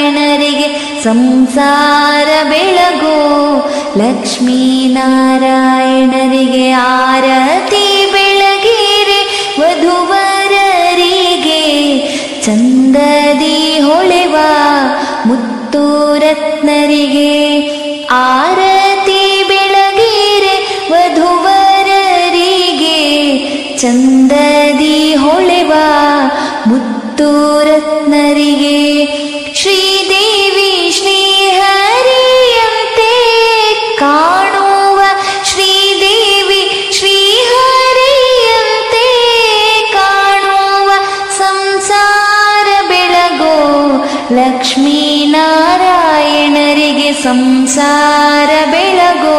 ನಾರಾಯಣರಿಗೆ ಸಂಸಾರ ಬೆಳಗೋ ಲಕ್ಷ್ಮೀನಾರಾಯಣರಿಗೆ ಆರತಿ ಬೆಳಗಿರೆ ವಧುವರರಿಗೆ ಚಂದದಿ ಹೊಳೆವ ಮುತ್ತು ರತ್ನರಿಗೆ ಆರತಿ ಬೆಳಗಿರೆ ವಧುವರರಿಗೆ ಚಂದದಿ ಹೊಳೆವ ಮುತ್ತು ರತ್ನರಿಗೆ ಶ್ರೀದೇವಿ ಶ್ರೀಹರಿಯಂತೆ ಕಾಣುವ ಶ್ರೀದೇವಿ ಶ್ರೀಹರಿಯಂತೆ ಕಾಣುವ ಸಂಸಾರ ಬೆಳಗೋ ಲಕ್ಷ್ಮೀನಾರಾಯಣರಿಗೆ ಸಂಸಾರ ಬೆಳಗೋ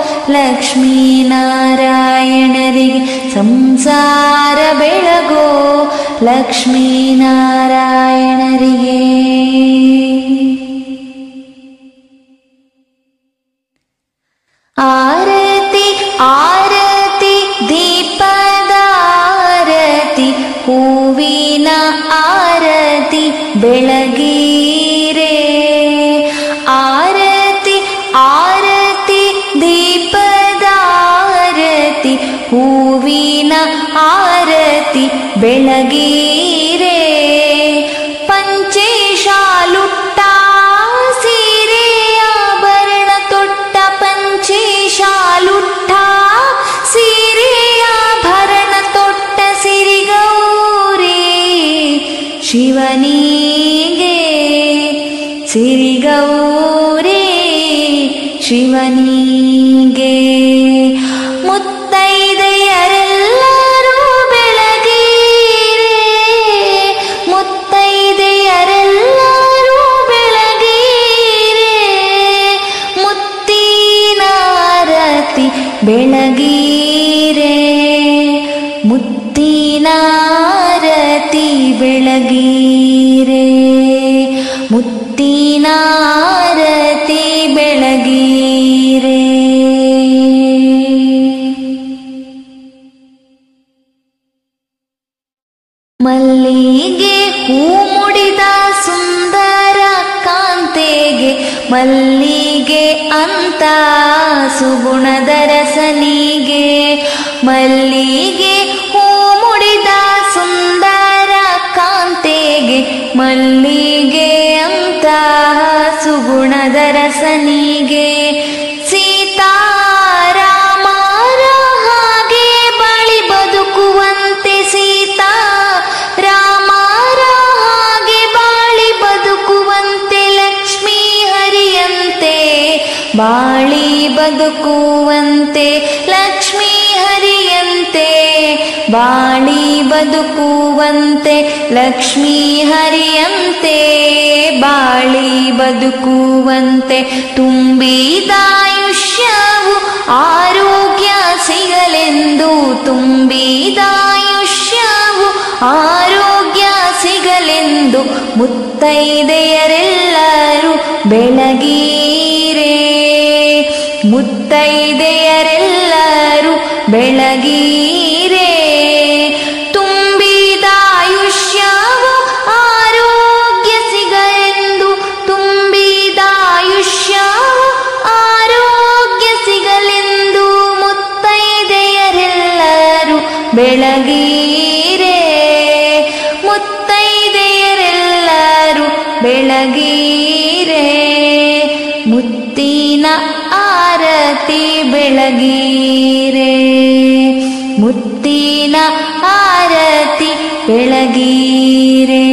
ಲಕ್ಷ್ಮೀನಾರಾಯಣರಿಗೆ ಸಂಸಾರ ಬೆಳಗೋ ಲಕ್ಷ್ಮೀನಾರಾಯಣರಿಗೆ. ಆರತಿ ಆರತಿ ದೀಪದ ಆರತಿ ಹೂವಿನ ಆರತಿ ಬೆಳಗಿರೆ ಆರತಿ ಆರತಿ ದೀಪದ ಆರತಿ ಹೂವಿನ ಆರತಿ ಬೆಳಗಿರೆ ಪಂಚೇಶಾಲುಟ್ಟ ಸೀರೆಯಾಭರಣ ತೊಟ್ಟ ಪಂಚೇಶಾಲುಟ್ಟ ಸೀರೆಯಾಭರಣ ತೊಟ್ಟ ಸಿರಿಗೌರಿ ಶಿವನಿಗೆ ಸಿರಿಗೌರಿ ಶಿವನಿಗೆ ಮುತ್ತೈದೆಯರೆಲ್ಲರೂ ಬೆಳಗಿರೆ ಮುತ್ತೈದೆಯರೆಲ್ಲರೂ ಬೆಳಗಿರೆ ಮುತ್ತಿನಾರತಿ ಬೆಳಗಿರೆ ಮುತ್ತಿನಾರತಿ ಬೆಳಗಿರೆ ಮುತ್ತಿನಾರತಿ ಬೆಳಗಿರೆ. ಮಲ್ಲಿಗೆ ಹೂ ಮುಡಿದ ಸುಂದರ ಕಾಂತೆಗೆ ಮಲ್ಲಿಗೆ ಅಂತ ಸುಗುಣದ ರಸನಿಗೆ ಮಲ್ಲಿಗೆ ಹೂ ಮುಡಿದ ಸುಂದರ ಕಾಂತೆಗೆ ಮಲ್ಲಿಗೆ ಅಂತ ಸುಗುಣದ ರಸನಿಗೆ ಸೀತಾರಾಮರ ಹಾಗೆ ಬಾಳಿ ಬದುಕುವಂತೆ ಸೀತಾರಾಮರ ಹಾಗೆ ಬಾಳಿ ಬದುಕುವಂತೆ ಲಕ್ಷ್ಮೀ ಹರಿಯಂತೆ ಬಾಳಿ ಬದುಕುವಂತೆ ಲಕ್ಷ್ಮೀ ಹರಿಯಂತೆ ಬಾಳಿ ಬದುಕುವಂತೆ ಲಕ್ಷ್ಮೀ ಹರಿಯಂತೆ ಬಾಳಿ ಬದುಕುವಂತೆ ತುಂಬಿದಾಯುಷ್ಯವು ಆರೋಗ್ಯ ಸಿಗಲೆಂದು ತುಂಬಿದಾಯುಷ್ಯವು ಆರೋಗ್ಯ ಸಿಗಲೆಂದು ಮುತ್ತೈದೆಯರೆಲ್ಲರೂ ಬೆಳಗಿರೆ ಮುತ್ತೈದೆಯರೆಲ್ಲರೂ ಬೆಳಗಿರೆ ತುಂಬಿದಾಯುಷ್ಯವು ಆರೋಗ್ಯ ಸಿಗಲೆಂದು ತುಂಬಿದಾಯುಷ್ಯವು ಆರೋಗ್ಯ ಸಿಗಲೆಂದು ಮುತ್ತೈದೆಯರೆಲ್ಲರೂ ಬೆಳಗಿರೆ ಮುತ್ತೈದೆಯರೆಲ್ಲರೂ ಬೆಳಗಿರೆ ಮುತ್ತಿನ ಆರತಿ ಬೆಳಗಿರೆ ಮುತ್ತಿನ ಆರತಿ ಬೆಳಗಿರೆ.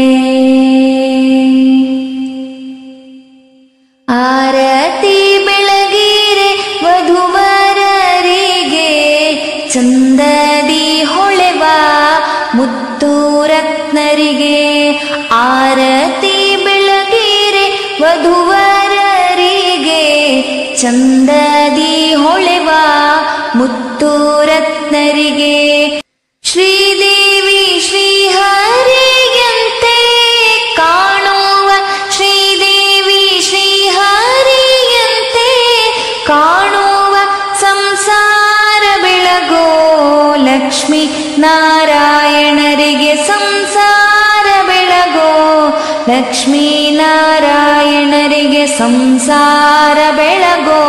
ಆರತಿ ಬೆಳಗಿರೆ ವಧುವರರಿಗೆ ಚಂದದಿ ಹೊಳೆವ ಮುತ್ತು ರತ್ನರಿಗೆ ಆರತಿ ಬೆಳಗಿರೆ ವಧುವರರಿಗೆ ಚಂದದಿ ಹೊಳೆವ ಮುತ್ತು ರತ್ನರಿಗೆ ಶ್ರೀದೇವಿ ಶ್ರೀಹರಿಯಂತೆ ಕಾಣುವ ಶ್ರೀದೇವಿ ಶ್ರೀಹರಿಯಂತೆ ಕಾಣುವ ಸಂಸಾರ ಬೆಳಗೋ ಲಕ್ಷ್ಮೀ ನಾರಾಯಣರಿಗೆ ಸಂಸಾರ ಬೆಳಗೋ ಲಕ್ಷ್ಮೀ ನಾರಾಯಣ ಸಂಸಾರ ಬೆಳಗೋ